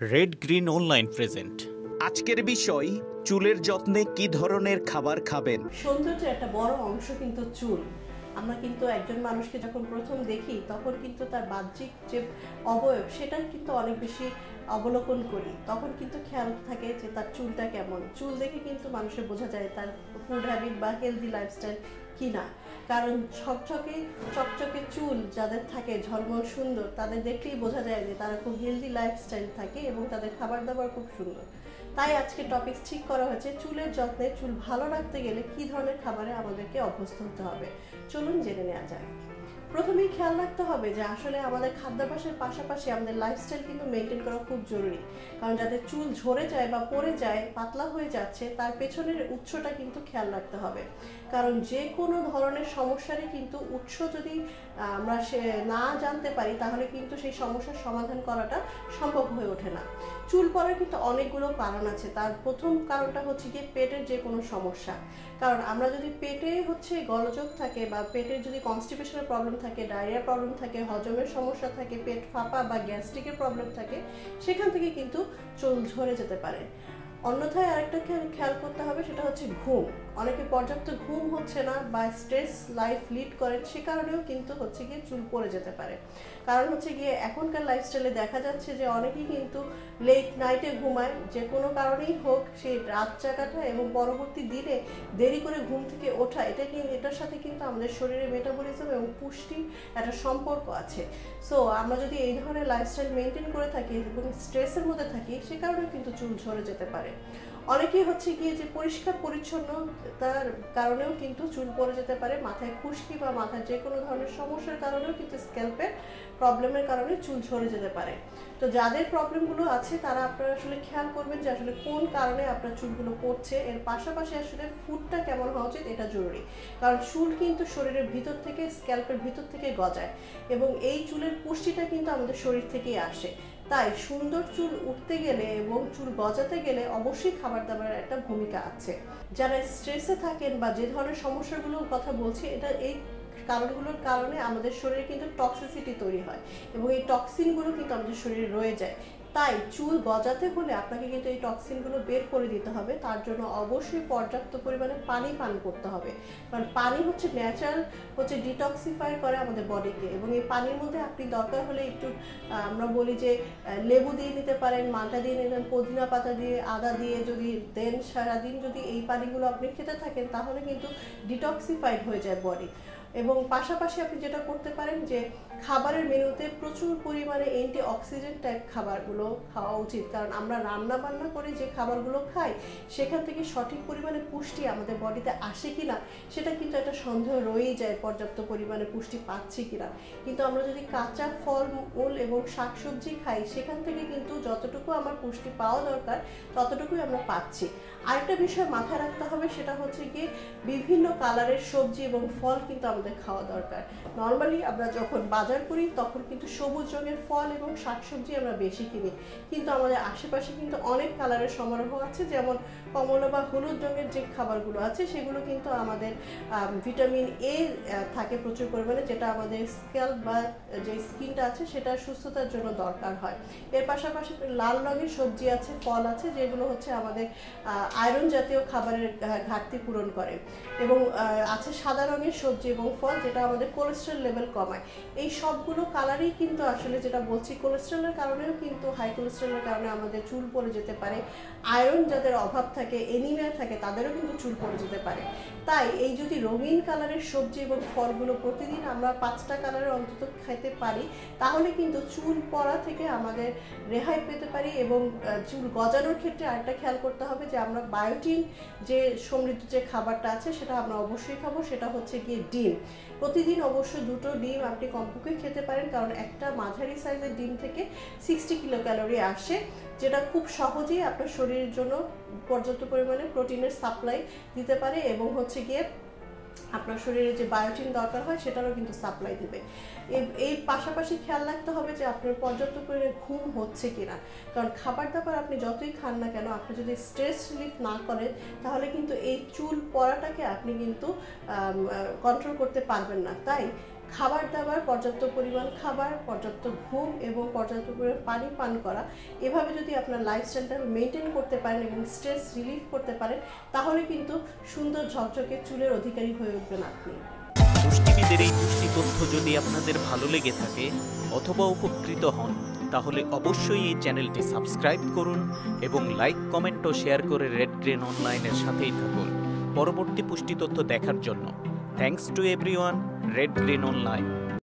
Red Green online present. আজকের বিষয় চুলের যত্নে কি ধরনের খাবার খাবেন। সৌন্দর্যের একটা বড় অংশ কিন্তু চুল। আমরা কিন্তু একজন মানুষকে যখন প্রথম দেখি তখন কিন্তু তার বাহ্যিক যে অবয়ব সেটা কিন্তু অনেক বেশি অবলোকন করি। তখন কিন্তু খেয়াল থাকে যে তার চুলটা কেমন। চুল দেখে কিন্তু মানুষের বোঝা যায় তার ফুড হ্যাবিট বা হেলদি লাইফস্টাইল কিনা। কারণ চকচকে চুল যাদের থাকে, ঝলমল সুন্দর, তাদের দেখলেই বোঝা যায় যে তারা খুব হেলদি লাইফস্টাইল থাকে এবং তাদের খাবার দাবার খুব সুন্দর। তাই আজকে টপিক ঠিক করা হয়েছে চুলের যত্নে চুল ভালো রাখতে গেলে কি ধরনের খাবারে আমাদেরকে অভ্যস্ত হতে হবে। চলুন জেনে নেওয়া যায়। প্রথমেই খেয়াল রাখতে হবে যে আসলে আমাদের খাদ্যাভ্যাসের পাশাপাশি আমাদের লাইফস্টাইল কিন্তু মেনটেন করা খুব জরুরি। কারণ যাদের চুল ঝরে যায় বা পড়ে যায়, পাতলা হয়ে যাচ্ছে, তার পেছনের উৎসটা কিন্তু খেয়াল রাখতে হবে। কারণ যে কোনো ধরনের সমস্যারই কিন্তু উৎস যদি আমরা না জানতে পারি তাহলে কিন্তু সেই সমস্যার সমাধান করাটা সম্ভব হয়ে ওঠে না। চুল পড়ার কিন্তু অনেকগুলো কারণ আছে। তার প্রথম কারণটা হচ্ছে গিয়ে পেটের যে কোনো সমস্যা। কারণ আমরা যদি পেটে গলযোগ থাকে বা পেটের যদি কনস্টিপেশনের প্রবলেম থাকে, ডায়রিয়া প্রবলেম থাকে, হজমের সমস্যা থাকে, পেট ফাঁপা বা গ্যাস্ট্রিকের প্রবলেম থাকে, সেখান থেকে কিন্তু চুল ঝরে যেতে পারে। অন্যথায় আরেকটা খেয়াল করতে হবে, সেটা হচ্ছে ঘুম। অনেকে পর্যাপ্ত ঘুম হচ্ছে না বা স্ট্রেস লাইফ লিড করেন, সে কারণেও কিন্তু হচ্ছে গিয়ে চুল পড়ে যেতে পারে। কারণ হচ্ছে গিয়ে এখনকার লাইফস্টাইলে দেখা যাচ্ছে যে অনেকেই কিন্তু লেট নাইটে ঘুমায়, যে কোনো কারণেই হোক, সেই রাত জাগাটা এবং পরবর্তী দিনে দেরি করে ঘুম থেকে ওঠা, এটার সাথে কিন্তু আমাদের শরীরের মেটাবলিজম এবং পুষ্টির একটা সম্পর্ক আছে। সো আমরা যদি এই ধরনের লাইফস্টাইল মেনটেন করে থাকি এবং স্ট্রেসের মধ্যে থাকি, সে কারণে কিন্তু চুল ঝরে যেতে পারে। অনেকেই হচ্ছে গিয়ে যে পরিষ্কার পরিচ্ছন্নতার কারণেও কিন্তু চুল পড়ে যেতে পারে। মাথায় খুশকি বা মাথার যে কোনো ধরনের সমস্যার কারণেও কিন্তু স্ক্যাল্পের প্রবলেমের কারণে চুল ঝরে যেতে পারে। তো যাদের প্রবলেমগুলো আছে তারা আপনারা আসলে খেয়াল করবেন যে আসলে কোন কারণে আপনার চুলগুলো পড়ছে। এর পাশাপাশি আসলে ফুডটা কেমন হওয়া উচিত এটা জরুরি। কারণ চুল কিন্তু শরীরের ভিতর থেকে, স্ক্যাল্পের ভিতর থেকে গজায় এবং এই চুলের পুষ্টিটা কিন্তু আমাদের শরীর থেকেই আসে। তাই সুন্দর চুল উঠতে গেলে এবং চুল গজাতে গেলে অবশ্যই খাবার দাবারের একটা ভূমিকা আছে। যারা স্ট্রেসে থাকেন বা যে ধরনের সমস্যাগুলোর কথা বলছি, এই কারণগুলোর কারণে আমাদের শরীরে কিন্তু টক্সিসিটি তৈরি হয় এবং এই টক্সিনগুলো কিন্তু আমাদের শরীরে রয়ে যায়। তাই চুল গজাতে হলে আপনাকে কিন্তু এই টক্সিনগুলো বের করে দিতে হবে। তার জন্য অবশ্যই পর্যাপ্ত পরিমাণে পানি পান করতে হবে। কারণ পানি হচ্ছে ন্যাচারাল ডিটক্সিফাই করে আমাদের বডিকে এবং এই পানির মধ্যে আপনি দরকার হলে একটু আমরা বলি যে লেবু দিয়ে নিতে পারেন, মাল্টা দিয়ে নিতেন, পুদিনা পাতা দিয়ে, আদা দিয়ে যদি দেন, সারাদিন যদি এই পানিগুলো আপনি খেতে থাকেন তাহলে কিন্তু ডিটক্সিফাইড হয়ে যায় বডি। এবং পাশাপাশি আপনি যেটা করতে পারেন যে খাবারের মেনুতে প্রচুর পরিমাণে অ্যান্টিঅক্সিডেন্ট টাইপ খাবারগুলো খাওয়া উচিত। কারণ আমরা রান্না বান্না করে যে খাবারগুলো খাই সেখান থেকে সঠিক পরিমাণে পুষ্টি আমাদের বডিতে আসে কিনা সেটা কিন্তু একটা সন্দেহ রয়েই যায়, পর্যাপ্ত পরিমাণে পুষ্টি পাচ্ছি কিনা। কিন্তু আমরা যদি কাঁচা ফল মূল এবং শাকসবজি খাই সেখান থেকে কিন্তু যতটুকু আমার পুষ্টি পাওয়া দরকার ততটুকুই আমরা পাচ্ছি। আরেকটা বিষয় মাথায় রাখতে হবে, সেটা হচ্ছে গিয়ে বিভিন্ন কালারের সবজি এবং ফল কিন্তু আমাদের খাওয়া দরকার। নর্মালি আমরা যখন বাজার করি তখন কিন্তু সবুজ রঙের ফল এবং শাকসবজি আমরা বেশি কিনি, কিন্তু আমাদের আশেপাশে কিন্তু অনেক কালারের সমারোহ আছে। যেমন কমলা বা হলুদ রঙের যে খাবারগুলো আছে সেগুলো কিন্তু আমাদের ভিটামিন এ থাকে প্রচুর পরিমাণে, যেটা আমাদের স্ক্যাল্প বা যে স্কিনটা আছে সেটার সুস্থতার জন্য দরকার হয়। এর পাশাপাশি লাল রঙের সবজি আছে, ফল আছে, যেগুলো হচ্ছে আমাদের আয়রন জাতীয় খাবারের ঘাটতি পূরণ করে। এবং আছে সাদা রঙের সবজি এবং ফল, যেটা আমাদের কোলেস্টেরল লেভেল কমায়। এই সবগুলো কালারই কিন্তু আসলে যেটা বলছি, কোলেস্টেরলের কারণেও কিন্তু, হাই কোলেস্টেরলের কারণে আমাদের চুল পড়ে যেতে পারে। আয়রন যাদের অভাব থাকে, এনিমিয়া থাকে, তাদেরও কিন্তু চুল পড়ে যেতে পারে। তাই এই যদি রঙিন কালারের সবজি এবং ফলগুলো প্রতিদিন আমরা 5টা কালারের অন্তত খেতে পারি তাহলে কিন্তু চুল পড়া থেকে আমাদের রেহাই পেতে পারি। এবং চুল গজানোর ক্ষেত্রে আরেকটা খেয়াল করতে হবে যে আমরা বায়োটিন যে সমৃদ্ধ যে খাবারটা আছে সেটা আমরা অবশ্যই খাবো। সেটা হচ্ছে গিয়ে ডিম। প্রতিদিন অবশ্য 2টো ডিম আপনি কমপক্ষে খেতে পারেন, কারণ একটা মাঝারি সাইজের ডিম থেকে 60 কিলো ক্যালোরি আসে, যেটা খুব সহজেই আপনার শরীরের জন্য পর্যাপ্ত পরিমাণে প্রোটিনের সাপ্লাই দিতে পারে এবং হচ্ছে গিয়ে আপনার শরীরে যে বায়োটিন দরকার হয় সেটারও কিন্তু সাপ্লাই দেবে। এই পাশাপাশি খেয়াল রাখতে হবে যে আপনার পর্যাপ্ত পরিমাণে ঘুম হচ্ছে কিনা। কারণ খাবার দাবার আপনি যতই খান না কেন, আপনি যদি স্ট্রেস রিলিফ না করেন তাহলে কিন্তু এই চুল পড়াটাকে আপনি কিন্তু কন্ট্রোল করতে পারবেন না। তাই খাবার দাবার, পর্যাপ্ত পরিমাণ খাবার, পর্যাপ্ত ঘুম এবং পর্যাপ্ত পরিমাণ পানি পান করা, এভাবে যদি আপনার লাইফস্টাইলটা মেনটেন করতে পারেন এবং স্ট্রেস রিলিফ করতে পারেন, তাহলে কিন্তু সুন্দর ঝকঝকে চুলের অধিকারী হয়ে উঠবেন আপনি। পুষ্টিবিদের এই পুষ্টি তথ্য যদি আপনাদের ভালো লেগে থাকে অথবা উপকৃত হন, তাহলে অবশ্যই এই চ্যানেলটি সাবস্ক্রাইব করুন এবং লাইক, কমেন্ট ও শেয়ার করে রেড গ্রিন অনলাইনের সাথেই থাকুন পরবর্তী পুষ্টি তথ্য দেখার জন্য। Thanks to everyone, Red Green online.